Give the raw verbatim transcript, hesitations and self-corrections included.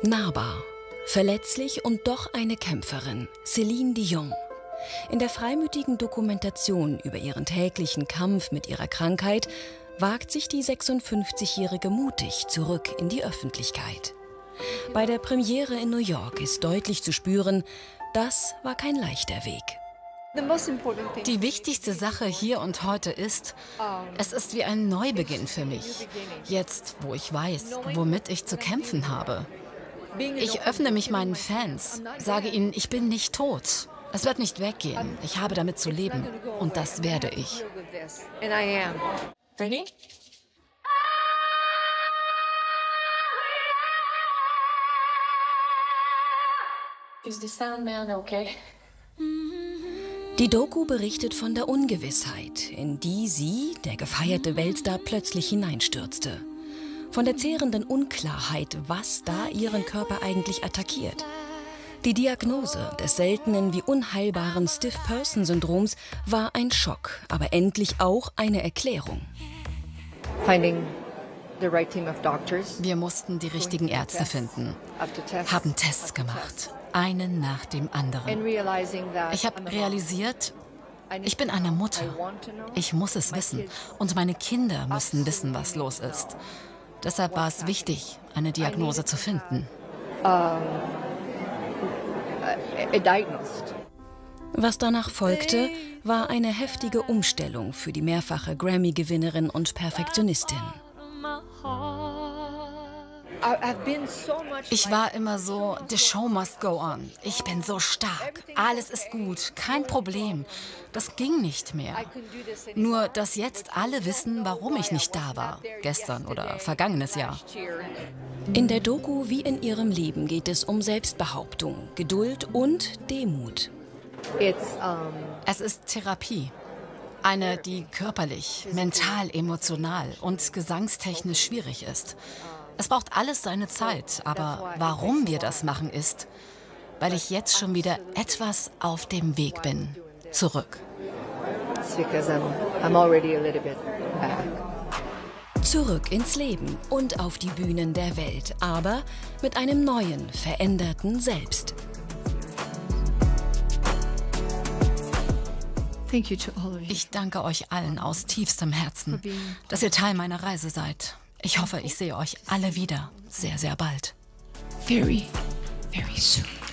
Nahbar, verletzlich und doch eine Kämpferin, Céline Dion. In der freimütigen Dokumentation über ihren täglichen Kampf mit ihrer Krankheit wagt sich die sechsundfünfzigjährige mutig zurück in die Öffentlichkeit. Bei der Premiere in New York ist deutlich zu spüren, das war kein leichter Weg. Die wichtigste Sache hier und heute ist, es ist wie ein Neubeginn für mich. Jetzt, wo ich weiß, womit ich zu kämpfen habe. Ich öffne mich meinen Fans, sage ihnen, ich bin nicht tot. Es wird nicht weggehen. Ich habe damit zu leben. Und das werde ich. Ready? Is the sound man okay? Die Doku berichtet von der Ungewissheit, in die sie, der gefeierte Weltstar, plötzlich hineinstürzte. Von der zehrenden Unklarheit, was da ihren Körper eigentlich attackiert. Die Diagnose des seltenen wie unheilbaren Stiff-Person-Syndroms war ein Schock, aber endlich auch eine Erklärung. Wir mussten die richtigen Ärzte finden, haben Tests gemacht, einen nach dem anderen. Ich habe realisiert, ich bin eine Mutter. Ich muss es wissen und meine Kinder müssen wissen, was los ist. Deshalb war es wichtig, eine Diagnose zu finden. Was danach folgte, war eine heftige Umstellung für die mehrfache Grammy-Gewinnerin und Perfektionistin. Ich war immer so, the show must go on. Ich bin so stark, alles ist gut, kein Problem. Das ging nicht mehr. Nur, dass jetzt alle wissen, warum ich nicht da war, gestern oder vergangenes Jahr. In der Doku wie in ihrem Leben geht es um Selbstbehauptung, Geduld und Demut. Es ist Therapie. Eine, die körperlich, mental, emotional und gesangstechnisch schwierig ist. Es braucht alles seine Zeit, aber warum wir das machen ist, weil ich jetzt schon wieder etwas auf dem Weg bin, zurück. Zurück ins Leben und auf die Bühnen der Welt, aber mit einem neuen, veränderten Selbst. Ich danke euch allen aus tiefstem Herzen, dass ihr Teil meiner Reise seid. Ich hoffe, ich sehe euch alle wieder sehr, sehr bald. Very, very soon.